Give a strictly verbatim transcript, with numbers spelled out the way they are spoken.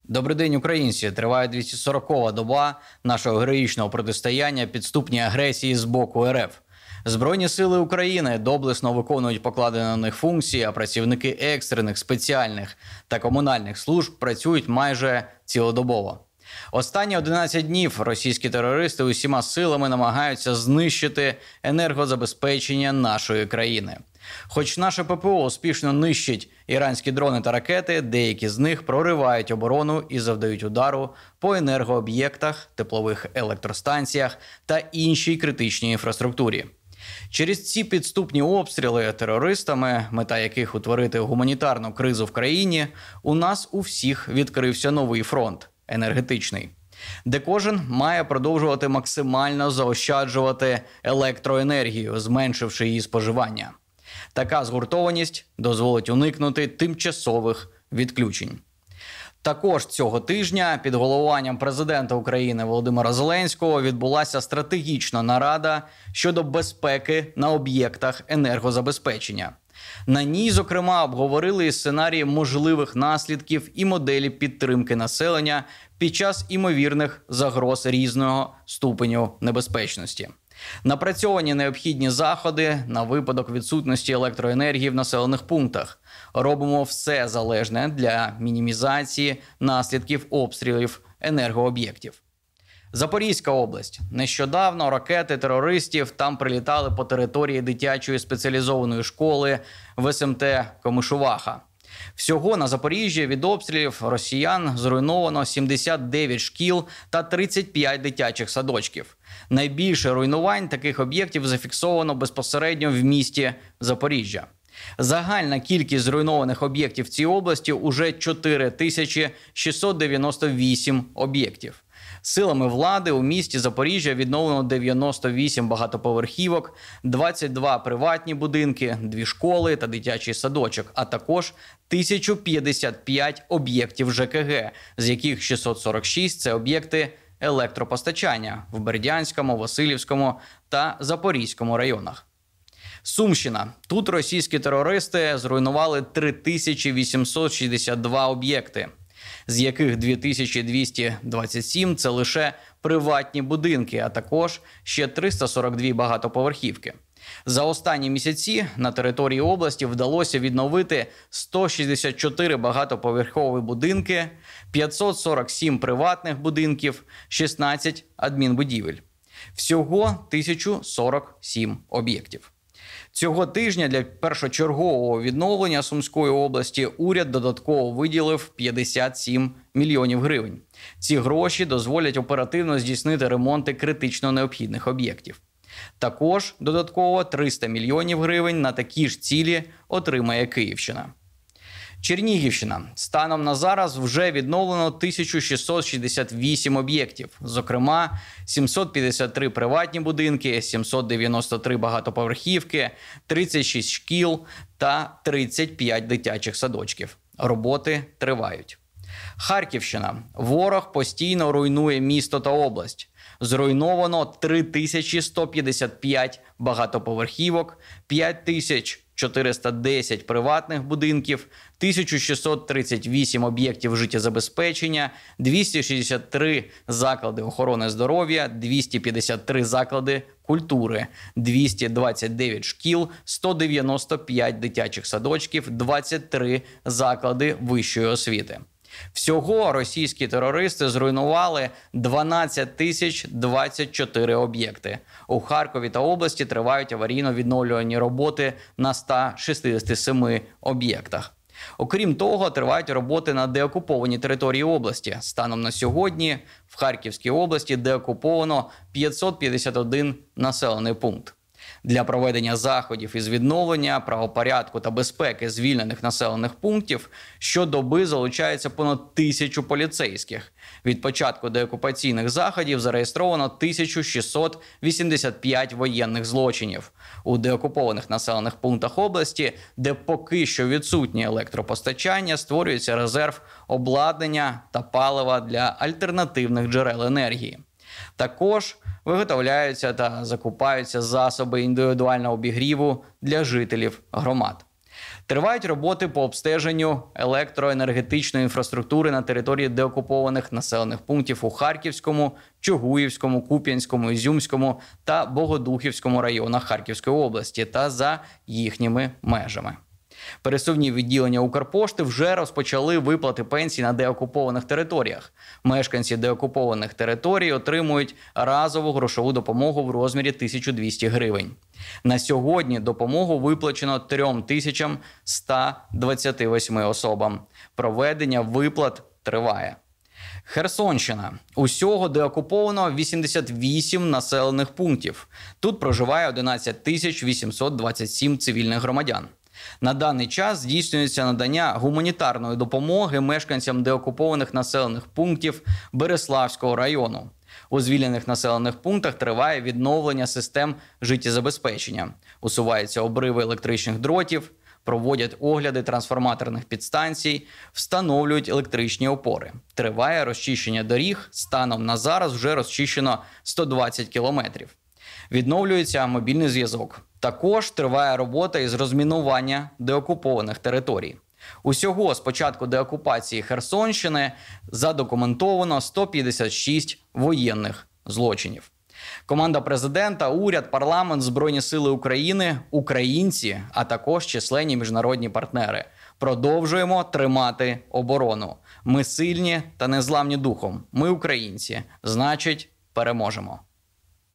Добрий день, українці! Триває двісті сорокова доба нашого героїчного протистояння підступній агресії з боку РФ. Збройні сили України доблесно виконують покладені на них функції, а працівники екстрених, спеціальних та комунальних служб працюють майже цілодобово. Останні одинадцять днів російські терористи усіма силами намагаються знищити енергозабезпечення нашої країни. Хоч наше ППО успішно нищить іранські дрони та ракети, деякі з них проривають оборону і завдають удару по енергооб'єктах, теплових електростанціях та іншій критичній інфраструктурі. Через ці підступні обстріли терористами, мета яких утворити гуманітарну кризу в країні, у нас у всіх відкрився новий фронт – енергетичний, де кожен має продовжувати максимально заощаджувати електроенергію, зменшивши її споживання. Така згуртованість дозволить уникнути тимчасових відключень. Також цього тижня під головуванням президента України Володимира Зеленського відбулася стратегічна нарада щодо безпеки на об'єктах енергозабезпечення. На ній, зокрема, обговорили сценарії можливих наслідків і моделі підтримки населення під час імовірних загроз різного ступеню небезпечності. Напрацьовані необхідні заходи на випадок відсутності електроенергії в населених пунктах. Робимо все залежне для мінімізації наслідків обстрілів енергооб'єктів. Запорізька область. Нещодавно ракети терористів там прилітали по території дитячої спеціалізованої школи в ес ем те Комишуваха. Всього на Запоріжжі від обстрілів росіян зруйновано сімдесят дев'ять шкіл та тридцять п'ять дитячих садочків. Найбільше руйнувань таких об'єктів зафіксовано безпосередньо в місті Запоріжжя. Загальна кількість зруйнованих об'єктів в цій області – уже чотири тисячі шістсот дев'яносто вісім об'єктів. Силами влади у місті Запоріжжя відновлено дев'яносто вісім багатоповерхівок, двадцять два приватні будинки, дві школи та дитячий садочок, а також тисяча п'ятдесят п'ять об'єктів же ке ге, з яких шістсот сорок шість – це об'єкти електропостачання в Бердянському, Василівському та Запорізькому районах. Сумщина. Тут російські терористи зруйнували три тисячі вісімсот шістдесят два об'єкти, з яких дві тисячі двісті двадцять сім – це лише приватні будинки, а також ще триста сорок дві багатоповерхівки. За останні місяці на території області вдалося відновити сто шістдесят чотири багатоповерхові будинки, п'ятсот сорок сім приватних будинків, шістнадцять адмінбудівель. Всього тисяча сорок сім об'єктів. Цього тижня для першочергового відновлення Сумської області уряд додатково виділив п'ятдесят сім мільйонів гривень. Ці гроші дозволять оперативно здійснити ремонти критично необхідних об'єктів. Також додатково триста мільйонів гривень на такі ж цілі отримає Київщина. Чернігівщина. Станом на зараз вже відновлено тисяча шістсот шістдесят вісім об'єктів, зокрема сімсот п'ятдесят три приватні будинки, сімсот дев'яносто три багатоповерхівки, тридцять шість шкіл та тридцять п'ять дитячих садочків. Роботи тривають. Харківщина. Ворог постійно руйнує місто та область. Зруйновано три тисячі сто п'ятдесят п'ять багатоповерхівок, п'ять тисяч чотириста десять приватних будинків, тисяча шістсот тридцять вісім об'єктів життєзабезпечення, двісті шістдесят три заклади охорони здоров'я, двісті п'ятдесят три заклади культури, двісті двадцять дев'ять шкіл, сто дев'яносто п'ять дитячих садочків, двадцять три заклади вищої освіти. Всього російські терористи зруйнували дванадцять тисяч двадцять чотири об'єкти. У Харкові та області тривають аварійно-відновлювальні роботи на ста шістдесяти семи об'єктах. Окрім того, тривають роботи на деокупованій території області. Станом на сьогодні в Харківській області деокуповано п'ятсот п'ятдесят один населений пункт. Для проведення заходів із відновлення правопорядку та безпеки звільнених населених пунктів щодоби залучається понад тисячу поліцейських. Від початку деокупаційних заходів зареєстровано тисяча шістсот вісімдесят п'ять воєнних злочинів. У деокупованих населених пунктах області, де поки що відсутнє електропостачання, створюється резерв обладнання та палива для альтернативних джерел енергії. Також виготовляються та закупаються засоби індивідуального обігріву для жителів громад. Тривають роботи по обстеженню електроенергетичної інфраструктури на території деокупованих населених пунктів у Харківському, Чугуївському, Куп'янському, Ізюмському та Богодухівському районах Харківської області та за їхніми межами. Пересувні відділення Укрпошти вже розпочали виплати пенсій на деокупованих територіях. Мешканці деокупованих територій отримують разову грошову допомогу в розмірі тисяча двісті гривень. На сьогодні допомогу виплачено три тисячі сто двадцять вісім особам. Проведення виплат триває. Херсонщина. Усього деокуповано вісімдесят вісім населених пунктів. Тут проживає одинадцять тисяч вісімсот двадцять сім цивільних громадян. На даний час здійснюється надання гуманітарної допомоги мешканцям деокупованих населених пунктів Береславського району. У звільнених населених пунктах триває відновлення систем життєзабезпечення. Усуваються обриви електричних дротів, проводять огляди трансформаторних підстанцій, встановлюють електричні опори. Триває розчищення доріг, станом на зараз вже розчищено сто двадцять кілометрів. Відновлюється мобільний зв'язок. Також триває робота із розмінування деокупованих територій. Усього з початку деокупації Херсонщини задокументовано сто п'ятдесят шість воєнних злочинів. Команда президента, уряд, парламент, Збройні сили України, українці, а також численні міжнародні партнери. Продовжуємо тримати оборону. Ми сильні та незламні духом. Ми українці. Значить, переможемо.